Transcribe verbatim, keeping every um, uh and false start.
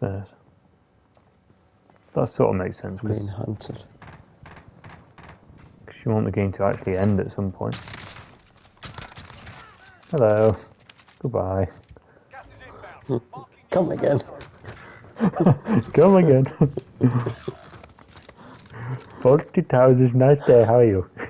Yes. That sort of makes sense. Being hunted. Because you want the game to actually end at some point. Hello. Goodbye. Come again. Come again. Fawlty Towers is nice day, how are you?